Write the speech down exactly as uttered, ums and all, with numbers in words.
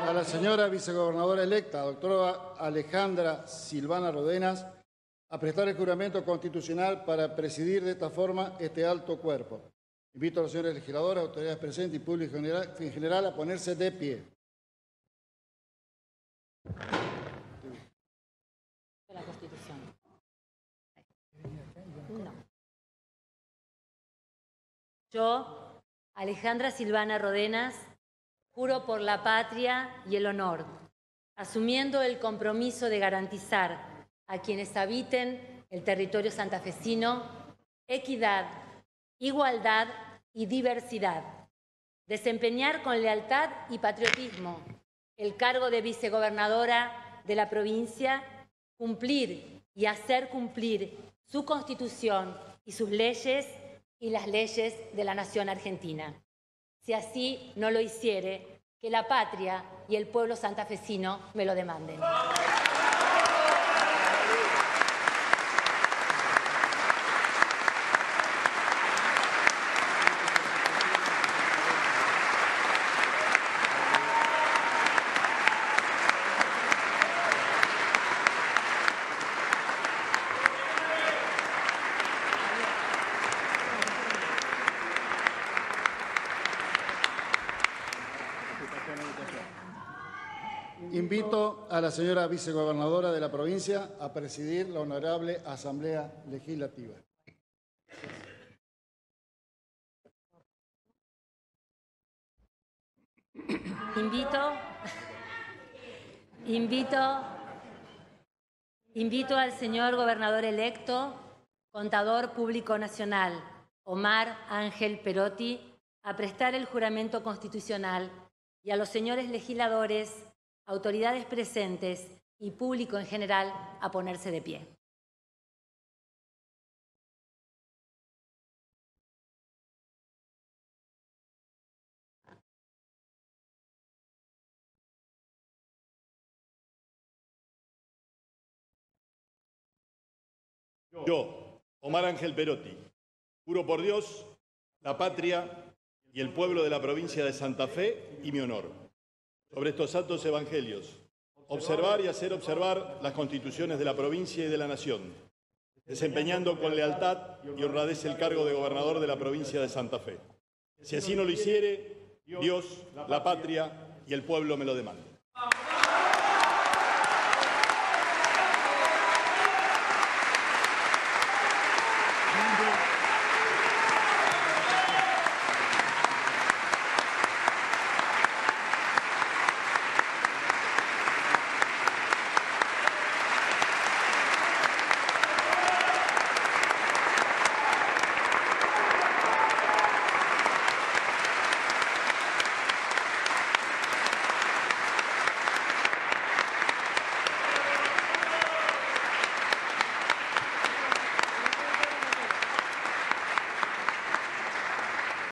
a la señora vicegobernadora electa, doctora Alejandra Silvana Rodenas, a prestar el juramento constitucional para presidir de esta forma este alto cuerpo. Invito a los señores legisladores, autoridades presentes y público en general, en general a ponerse de pie. La Constitución. No. Yo, Alejandra Silvana Rodenas, juro por la patria y el honor, asumiendo el compromiso de garantizar a quienes habiten el territorio santafesino equidad, igualdad y diversidad, desempeñar con lealtad y patriotismo el cargo de vicegobernadora de la provincia, cumplir y hacer cumplir su Constitución y sus leyes y las leyes de la nación argentina. Si así no lo hiciere, que la patria y el pueblo santafesino me lo demanden. Invito a la señora vicegobernadora de la provincia a presidir la honorable Asamblea Legislativa. Invito, invito, invito al señor gobernador electo, contador público nacional, Omar Ángel Perotti, a prestar el juramento constitucional y a los señores legisladores, autoridades presentes y público en general a ponerse de pie. Yo, Omar Ángel Perotti, juro por Dios, la patria y el pueblo de la provincia de Santa Fe y mi honor, sobre estos santos evangelios, observar y hacer observar las constituciones de la provincia y de la nación, desempeñando con lealtad y honradez el cargo de gobernador de la provincia de Santa Fe. Si así no lo hiciere, Dios, la patria y el pueblo me lo demandan.